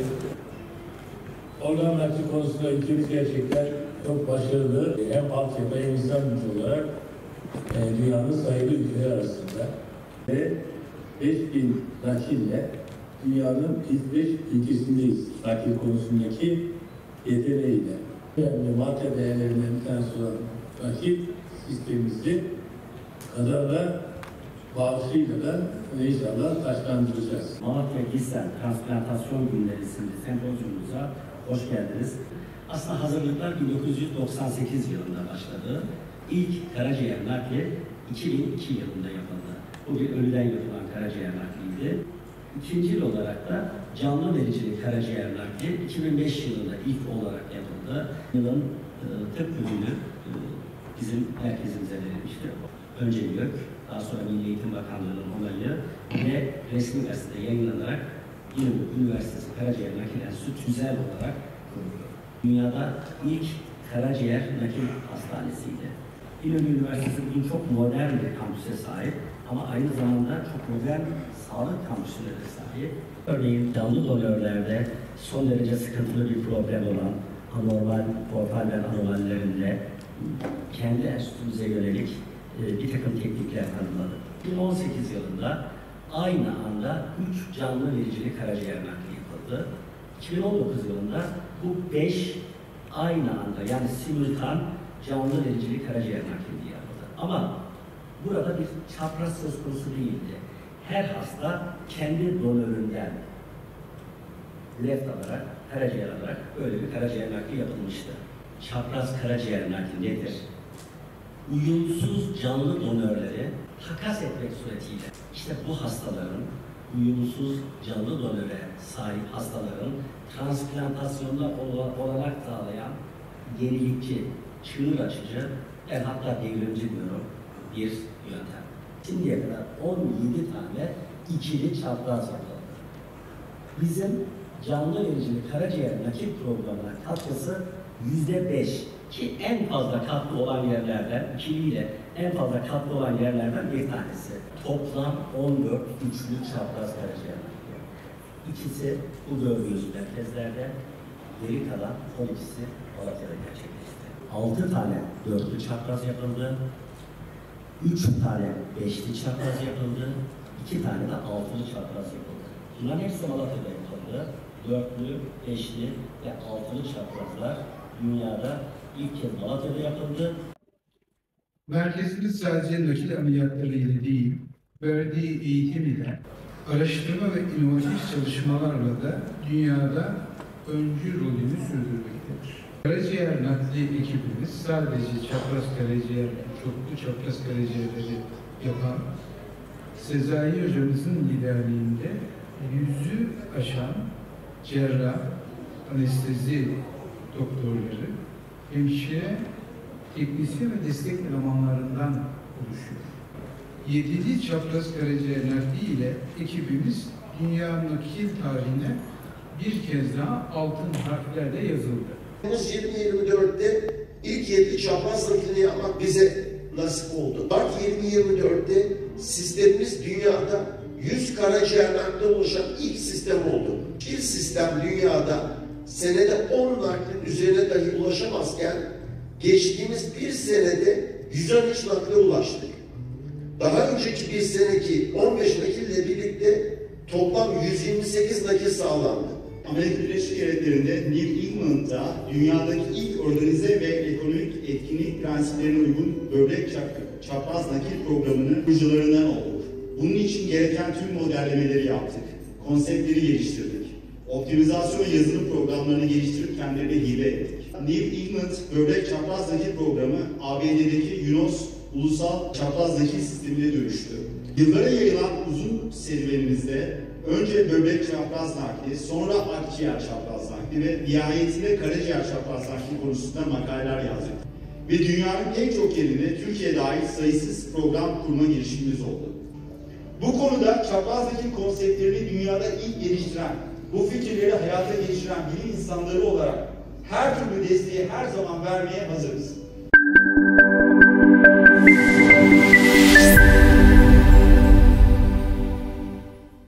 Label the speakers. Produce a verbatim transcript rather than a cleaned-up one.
Speaker 1: Organ nakli konusunda ülkemiz gerçekten çok başarılı. Hem altyapı hem insan gücü olarak e, dünyanın sayılı ülkeler arasında. Ve beş bin nakille dünyanın ilk beş ülkesindeyiz. Nakil konusundaki yeteneğiyle. Yani madde değerlerinden bir tanesi olan nakil sistemimizi kadarla bağışıyla da inşallah taşlandıracağız.
Speaker 2: Malatya Gizem Transplantasyon Günleri isimli sempozyumumuza hoş geldiniz. Aslında hazırlıklar bin dokuz yüz doksan sekiz yılında başladı. İlk karaciğer nakli iki bin iki yılında yapıldı. Bu bir ölüden yapılan karaciğer nakliydi. İkinci olarak da canlı vericili karaciğer nakli iki bin beş yılında ilk olarak yapıldı. Yılın e, tıp ödülü e, bizim merkezimize verilmişti. Önce YÖK, daha sonra Milli Eğitim Bakanlığı'nın onayı ve resmi gazetede yayınlanarak İnönü Üniversitesi Karaciğer Nakil Enstitüsü tüzel olarak kuruldu. Dünyada ilk karaciğer nakil hastanesiydi. İnönü Üniversitesi bugün çok modern bir kampüse sahip ama aynı zamanda çok modern sağlık kampüsüne de sahip. Örneğin canlı donörlerde son derece sıkıntılı bir problem olan anormal portal anomalilerinde kendi enstitümüze yönelik e, bir takım teknikler tanımladık. iki bin on sekiz yılında aynı anda üç canlı vericili karaciğer nakli yapıldı. iki bin on dokuz yılında bu beş aynı anda yani simultan canlı vericili karaciğer nakli yapıldı. Ama burada bir çapraz söz konusu değildi. Her hasta kendi donöründen left alarak, karaciğer alarak böyle bir karaciğer nakli yapılmıştı. Çapraz karaciğer nakli nedir? Uyumsuz canlı donörleri takas etmek suretiyle işte bu hastaların, uyumsuz canlı donöre sahip hastaların transplantasyonda olanak sağlayan yenilikçi, çığır açıcı, ben hatta devrimci diyorum bir yöntem. Şimdiye kadar on yedi tane ikili çapraz yapıldı. Bizim canlı vericili karaciğer nakil programına katkısı yüzde beş ki en fazla katkı olan yerlerden, ikiliyle en fazla katkı olan yerlerden bir tanesi. Toplam on dört üçlü çapraz karaciğer nakli. İkisi bu gördüğünüz merkezlerde, geri kalan on ikisi Malatya'da gerçekleşti. altı tane dörtlü çapraz yapıldı, üç tane beşli çapraz yapıldı, iki tane de altılı çapraz yapıldı. Bunların hepsi Malatya'da yapıldı. Dörtlü, beşli ve altılı çaprazlar dünyada ilk kez Malatya'da yapıldı.
Speaker 3: Merkezimiz sadece nakil ameliyatları ile değil, verdiği eğitim ile, araştırma ve inovatif çalışmalarla da dünyada öncü rolünü sürdürmektedir. Karaciğer nakli ekibimiz sadece çapraz karaciğer, çoklu çapraz karaciğerleri yapan Sezai hocamızın liderliğinde yüzü aşan cerrah, anestezi doktorları, hemşire, teknisyen ve destek elemanlarından oluşuyor. Yedili çapraz karaciğer nakli ile ekibimiz dünya nakil tarihine bir kez daha altın harflerle yazıldı.
Speaker 4: yirmi yirmi dörtte ilk yedili çapraz naklini yapmak bize nasip oldu. Mart yirmi yirmi dörtte sistemimiz dünyada yüz karaciğer nakli oluşan ilk sistem oldu. Bir sistem dünyada senede on naklin üzerine dahi ulaşamazken geçtiğimiz bir senede yüz on üç nakle ulaştık. Daha önceki bir seneki on beş nakille birlikte toplam yüz yirmi sekiz nakil sağlandı.
Speaker 5: Amerika Birleşik Devletleri'nde New England'da dünyadaki ilk organize ve ekonomik etkinlik prensiplerine uygun böbrek çapraz nakil programının kurucularından olduk. Bunun için gereken tüm modellemeleri yaptık. Konseptleri geliştirdik. Optimizasyon yazılım programlarını geliştirip kendilerine hibe ettik. New England Böbrek Çapraz Nakil Programı A B D'deki U N O S Ulusal Çapraz Nakil Sistemi'ne dönüştü. Yıllara yayılan uzun serüvenimizde önce böbrek çapraz nakli, sonra akciğer çapraz nakli ve nihayetinde karaciğer çapraz nakli konusunda makaleler yazdık. Ve dünyanın pek çok yerinde Türkiye'ye ait sayısız program kurma girişimimiz oldu. Bu konuda çapraz nakil konseptlerini dünyada ilk geliştiren, bu fikirleri hayata geçiren bilim insanları olarak her türlü desteği her zaman vermeye hazırız.